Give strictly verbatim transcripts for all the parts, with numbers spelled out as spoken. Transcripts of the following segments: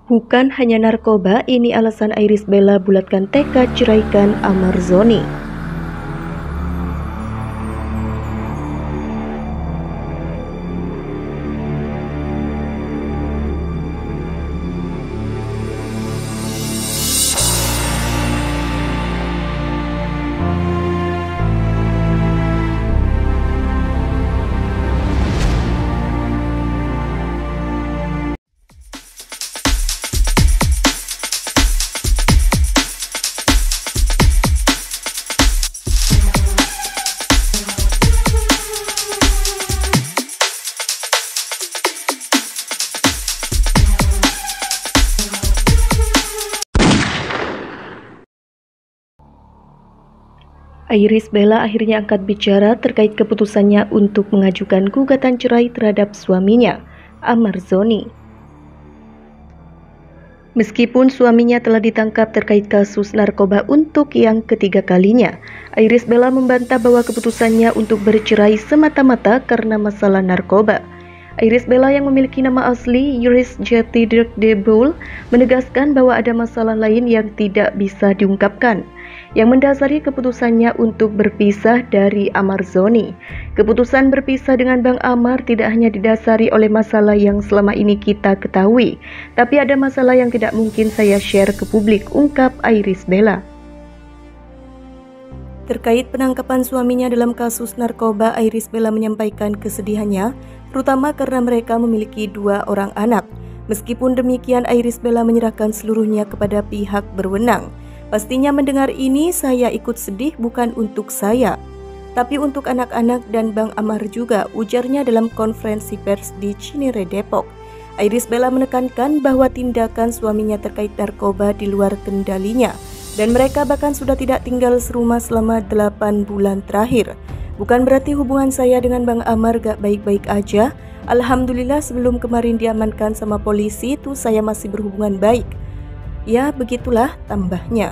Bukan hanya narkoba, ini alasan Irish Bella bulatkan tekad ceraikan Ahmad Zhoni. Irish Bella akhirnya angkat bicara terkait keputusannya untuk mengajukan gugatan cerai terhadap suaminya, Ahmad Zhoni. Meskipun suaminya telah ditangkap terkait kasus narkoba untuk yang ketiga kalinya, Irish Bella membantah bahwa keputusannya untuk bercerai semata-mata karena masalah narkoba. Irish Bella yang memiliki nama asli Iris Jati Dirk de Boule menegaskan bahwa ada masalah lain yang tidak bisa diungkapkan yang mendasari keputusannya untuk berpisah dari Ahmad Zhoni. Keputusan berpisah dengan Bang Ahmad tidak hanya didasari oleh masalah yang selama ini kita ketahui, tapi ada masalah yang tidak mungkin saya share ke publik, ungkap Irish Bella. Terkait penangkapan suaminya dalam kasus narkoba, Irish Bella menyampaikan kesedihannya, terutama karena mereka memiliki dua orang anak. Meskipun demikian, Irish Bella menyerahkan seluruhnya kepada pihak berwenang. Pastinya mendengar ini saya ikut sedih, bukan untuk saya, tapi untuk anak-anak dan Bang Ahmad juga, ujarnya dalam konferensi pers di Cinere, Depok. Irish Bella menekankan bahwa tindakan suaminya terkait narkoba di luar kendalinya, dan mereka bahkan sudah tidak tinggal serumah selama delapan bulan terakhir. Bukan berarti hubungan saya dengan Bang Ahmad gak baik-baik aja. Alhamdulillah sebelum kemarin diamankan sama polisi itu saya masih berhubungan baik. Ya begitulah, tambahnya.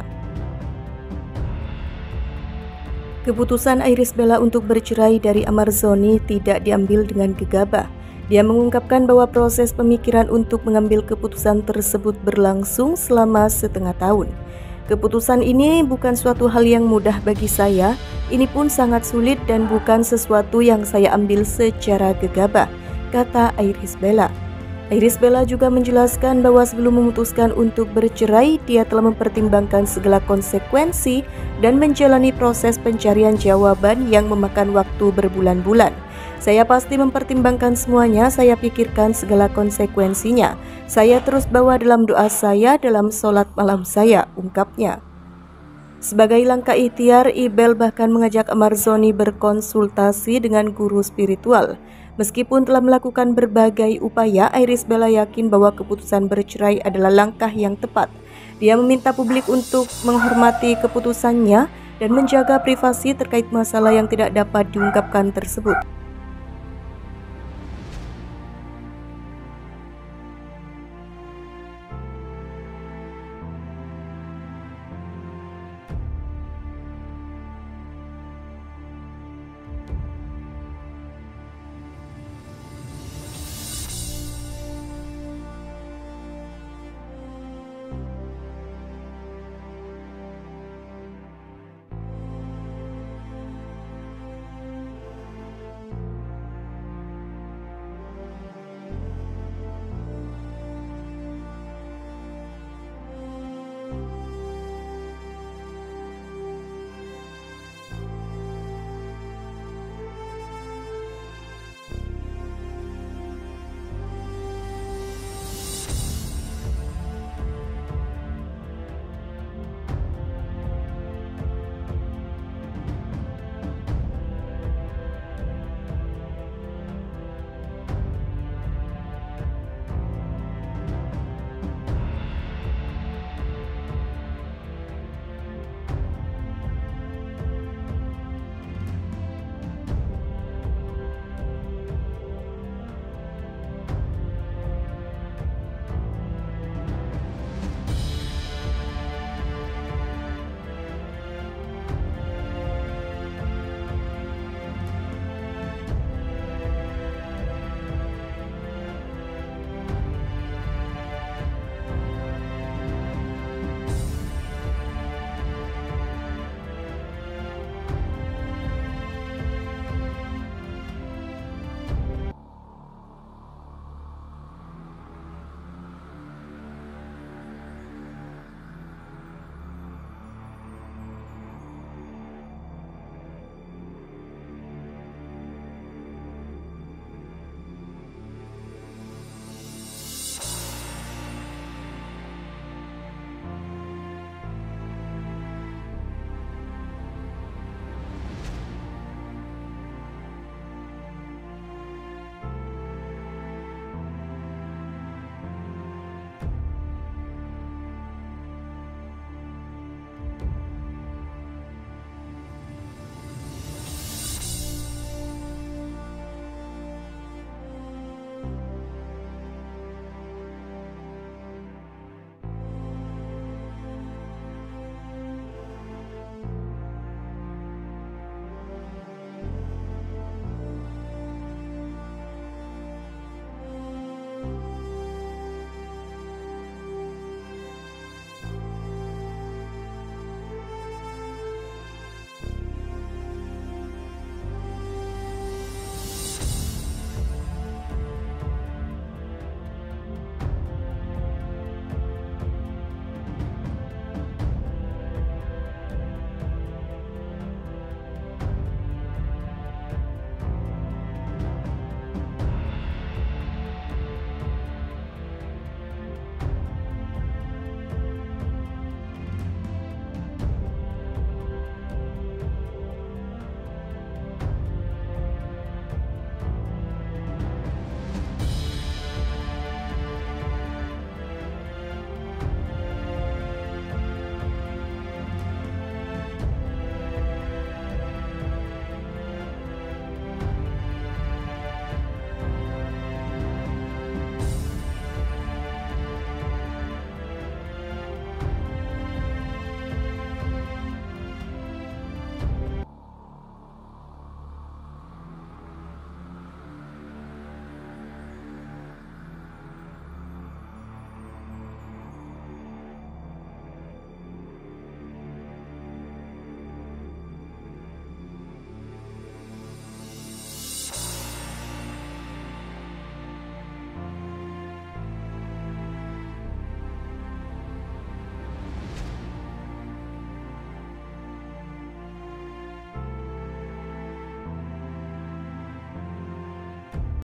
Keputusan Irish Bella untuk bercerai dari Ahmad Zhoni tidak diambil dengan gegabah. Dia mengungkapkan bahwa proses pemikiran untuk mengambil keputusan tersebut berlangsung selama setengah tahun. Keputusan ini bukan suatu hal yang mudah bagi saya, ini pun sangat sulit dan bukan sesuatu yang saya ambil secara gegabah, kata Irish Bella. Irish Bella juga menjelaskan bahwa sebelum memutuskan untuk bercerai, dia telah mempertimbangkan segala konsekuensi dan menjalani proses pencarian jawaban yang memakan waktu berbulan-bulan. Saya pasti mempertimbangkan semuanya, saya pikirkan segala konsekuensinya. Saya terus bawa dalam doa saya, dalam sholat malam saya, ungkapnya. Sebagai langkah ikhtiar, Ibel bahkan mengajak Ahmad Zhoni berkonsultasi dengan guru spiritual. Meskipun telah melakukan berbagai upaya, Irish Bella yakin bahwa keputusan bercerai adalah langkah yang tepat. Dia meminta publik untuk menghormati keputusannya dan menjaga privasi terkait masalah yang tidak dapat diungkapkan tersebut.